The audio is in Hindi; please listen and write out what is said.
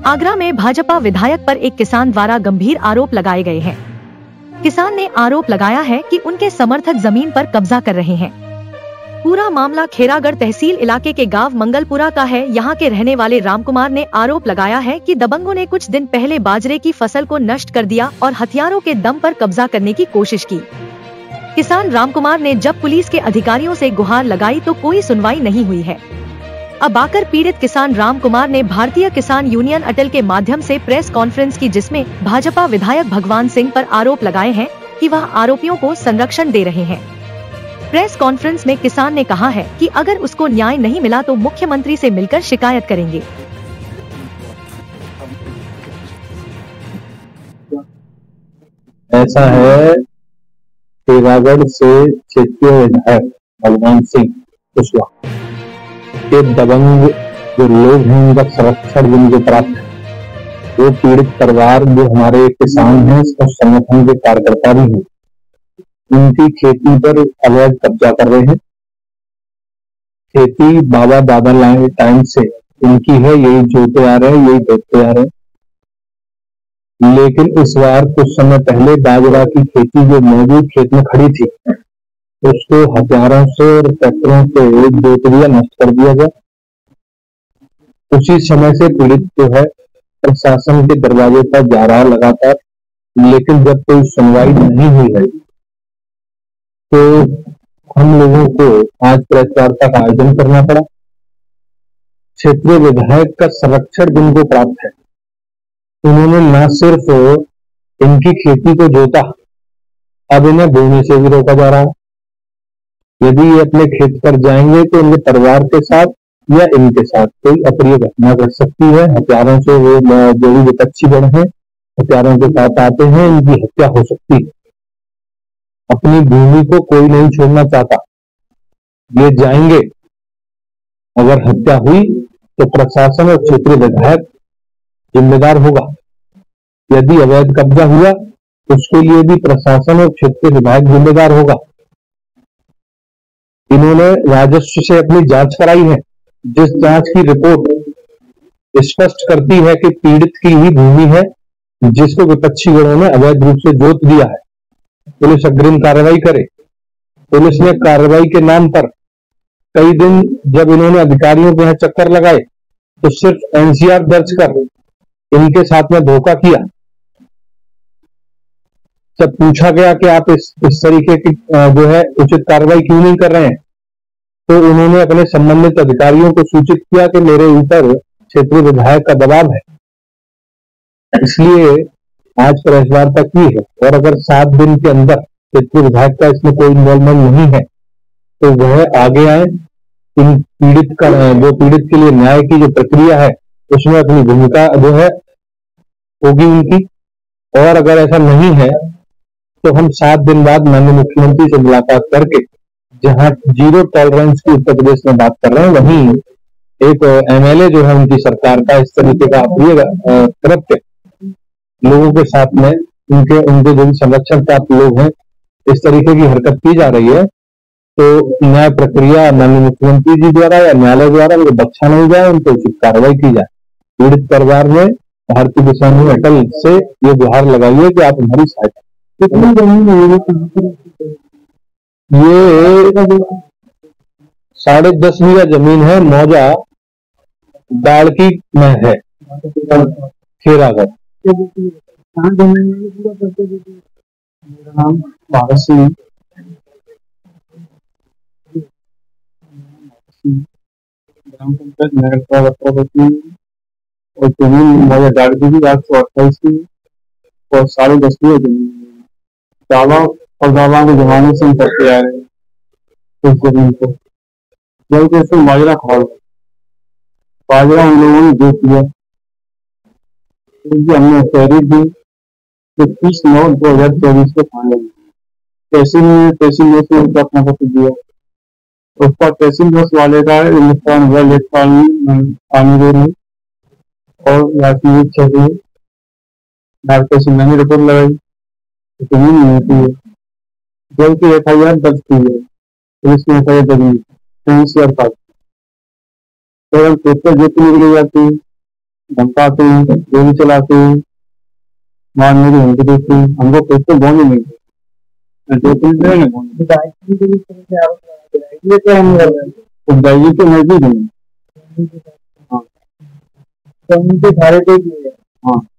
आगरा में भाजपा विधायक पर एक किसान द्वारा गंभीर आरोप लगाए गए हैं। किसान ने आरोप लगाया है कि उनके समर्थक जमीन पर कब्जा कर रहे हैं। पूरा मामला खेरागढ़ तहसील इलाके के गांव मंगलपुरा का है। यहां के रहने वाले रामकुमार ने आरोप लगाया है कि दबंगों ने कुछ दिन पहले बाजरे की फसल को नष्ट कर दिया और हथियारों के दम पर कब्जा करने की कोशिश की। किसान रामकुमार ने जब पुलिस के अधिकारियों से गुहार लगाई तो कोई सुनवाई नहीं हुई है। अब आकर पीड़ित किसान रामकुमार ने भारतीय किसान यूनियन अटल के माध्यम से प्रेस कॉन्फ्रेंस की, जिसमें भाजपा विधायक भगवान सिंह पर आरोप लगाए हैं कि वह आरोपियों को संरक्षण दे रहे हैं। प्रेस कॉन्फ्रेंस में किसान ने कहा है कि अगर उसको न्याय नहीं मिला तो मुख्यमंत्री से मिलकर शिकायत करेंगे। ऐसा है, खेरागढ़ से क्षेत्रीय विधायक भगवान सिंह कुशवाहा के दबंग जो लोग हैं उनका संरक्षण जिनको प्राप्त है, वो पीड़ित परिवार जो हमारे किसान हैं और संगठन के कार्यकर्ता भी हैं, उनकी खेती पर अवैध कब्जा कर रहे हैं। खेती बाबा दादा टाइम से इनकी है, यही जोते आ रहे हैं, यही देखते आ रहे हैं। लेकिन इस बार कुछ समय पहले बाजरा की खेती जो मौजूद खेत में खड़ी थी, उसको हथियारों से और ट्रैक्टरों से जोत दिया, नष्ट कर दिया गया। उसी समय से पीड़ित जो है प्रशासन के दरवाजे पर जा रहा लगातार, लेकिन जब कोई सुनवाई नहीं हुई है तो हम लोगों को आज प्रेस वार्ता का आयोजन करना पड़ा। क्षेत्रीय विधायक का संरक्षण जिनको प्राप्त है, उन्होंने न सिर्फ इनकी खेती को जोता, अब इन्हें बोने से भी रोका जा रहा है। यदि ये अपने खेत पर जाएंगे तो उनके परिवार के साथ या इनके साथ कोई अप्रिय घटना घट सकती है। हथियारों से वो जो भी विपक्षी बड़ हैं, हथियारों के साथ आते हैं, इनकी हत्या हो सकती है। अपनी भूमि को कोई नहीं छोड़ना चाहता, ये जाएंगे। अगर हत्या हुई तो प्रशासन और क्षेत्रीय विधायक जिम्मेदार होगा। यदि अवैध कब्जा हुआ उसके लिए भी प्रशासन और क्षेत्रीय विधायक जिम्मेदार होगा। इन्होंने राजस्व से अपनी जांच कराई है, जिस जांच की रिपोर्ट स्पष्ट करती है कि पीड़ित की ही भूमि है जिसको विपक्षी गणों ने अवैध रूप से जोत दिया है। पुलिस अग्रिम कार्रवाई करे। पुलिस ने कार्रवाई के नाम पर कई दिन जब इन्होंने अधिकारियों के यहाँ चक्कर लगाए तो सिर्फ एनसीआर दर्ज कर इनके साथ में धोखा किया। जब पूछा गया कि आप इस तरीके की जो है उचित कार्रवाई क्यों नहीं कर रहे हैं, तो उन्होंने अपने संबंधित अधिकारियों को सूचित किया कि मेरे ऊपर क्षेत्रीय विधायक का दबाव है, इसलिए आज प्रेस वार्ता की है। और अगर 7 दिन के अंदर क्षेत्रीय विधायक का इसमें कोई इन्वॉल्वमेंट नहीं है तो वह आगे आए, इन पीड़ित का जो पीड़ित के लिए न्याय की जो प्रक्रिया है उसमें अपनी भूमिका जो है होगी उनकी। और अगर ऐसा नहीं है तो हम 7 दिन बाद माननीय मुख्यमंत्री से मुलाकात करके, जहां जीरो टॉलरेंस की उत्तर प्रदेश में बात कर रहे हैं, वहीं एक एमएलए जो है उनकी सरकार का इस तरीके का अप्रिय कृत्य लोगों के साथ में उनके जो संरक्षण प्राप्त लोग हैं, इस तरीके की हरकत की जा रही है, तो न्याय प्रक्रिया माननीय मुख्यमंत्री जी द्वारा या न्यायालय द्वारा उनको बख्शा नहीं जाए, उनको उचित कार्रवाई की जाए। पीड़ित परिवार ने भारतीय किसान यूनियन अटल से ये गुहार लगाई है कि आप हमारी सहायता। कितनी जमीन है ये? 10.5 बीघा जमीन है, मौजा दाड़की में है, खेरागढ़। मेरा नाम भारत सिंह, ग्राम पंचायत नगरपालिका और जमीन मौजा दाड़की की 828 की और 10.5 बीघा जमीन। दावा और दावा के जमाने से हम करते आ रहे हैं इस जमीन को। जब जैसे बाजरा खाल, बाजरा हम लोगों ने जोत दिया, हमने तहरीर दी 30/9/2024 को थाने में तहसील में उनका अपना पत्र दिया। उसका तहसील बस वाले का हिंदुस्तान हुआ लेखपाल में और राजनीति चाहिए तहसील मैंने रिपोर्ट लगाई, जमीन नहीं होती है। जबकि FIR दर्ज की है, पुलिस में FIR दर्ज नहीं, एनसीआर पेपर जो निकली जाती है धमकाते, गोली चलाते, मारने की धमकी देते, हमको खुद तो बॉन्ड नहीं थे, दो पुलिस है ना बॉन्ड तो मौजूद है। हाँ, तो उनके धारे पे हाँ।